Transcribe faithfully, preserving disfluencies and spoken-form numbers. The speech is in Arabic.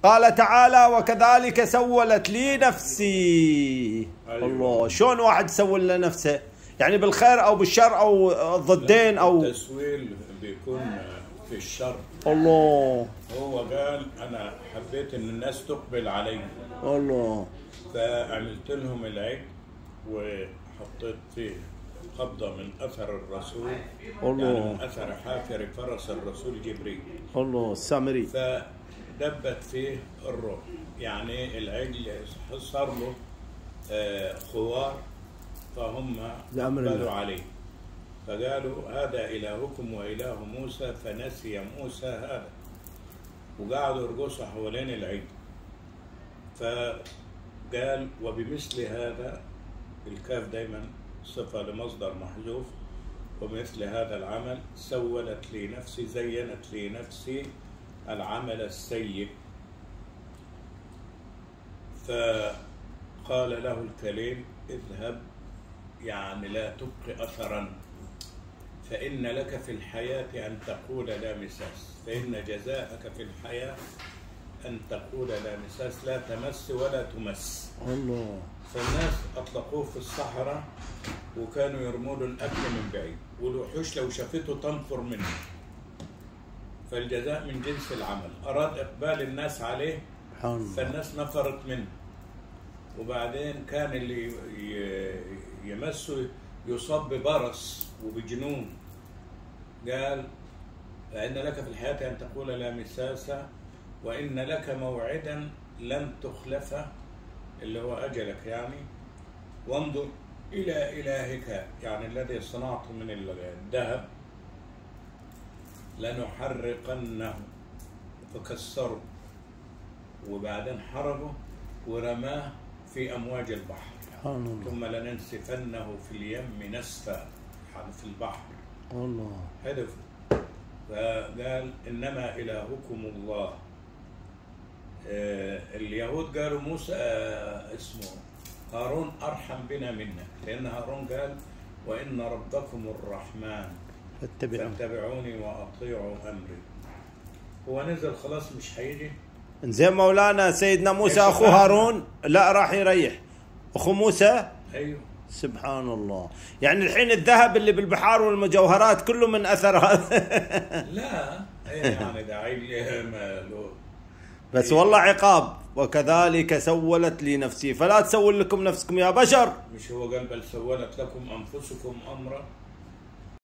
قال تعالى وكذلك سولت لي نفسي. أيوة. الله، شلون واحد يسول لنفسه؟ يعني بالخير او بالشر او الضدين او التسويل بيكون في الشر. الله، هو قال انا حبيت ان الناس تقبل علي. الله، فعملت لهم العيد وحطيت فيه قبضة من أثر الرسول. الله. يعني من أثر حافر فرس الرسول جبريل. الله السامري. فدبت فيه الروح، يعني العجل صار له خوار، فهم قالوا عليه فقالوا هذا إلهكم وإله موسى، فنسي موسى هذا، وقعدوا يرقصوا حوالين العجل. فقال وبمثل هذا، الكاف دايما صفة لمصدر محذوف، ومثل هذا العمل سولت لي نفسي، زينت لي نفسي العمل السيء. فقال له الكليم اذهب، يعني لا تبقي أثرا، فإن لك في الحياة أن تقول لا مساس، فإن جزاءك في الحياة أن تقول لا مساس، لا تمس ولا تمس. الله. فالناس أطلقوه في الصحراء وكانوا يرموا له الأكل من بعيد، والوحوش لو شافته تنفر منه. فالجزاء من جنس العمل، أراد إقبال الناس عليه فالناس نفرت منه. وبعدين كان اللي يمسه يصاب ببرص وبجنون. قال فإن لك في الحياة أن تقول لا مساس، وإن لك موعدا لن تخلفه، اللي هو أجلك يعني، وانظر إلى إلهك، يعني الذي صنعته من الذهب، لنحرقنه، فكسره، وبعدين حرقه ورماه في أمواج البحر، ثم لننسفنه في اليم نسفا، في البحر. الله. هدفه. فقال إنما إلهكم الله. آه اليهود قالوا موسى آه اسمه هارون أرحم بنا منك، لأن هارون قال وإن ربكم الرحمن فاتبعوني وأطيعوا أمري. هو نزل خلاص مش هيجي. زين مولانا سيدنا موسى أخو هارون لا راح يريح أخو موسى. أيوه سبحان الله. يعني الحين الذهب اللي بالبحار والمجوهرات كله من أثر هذا. لا يعني داعي له بس والله عقاب. وكذلك سولت لي نفسي، فلا تسول لكم نفسكم يا بشر. مش هو قال بل سولت لكم أنفسكم أمرا.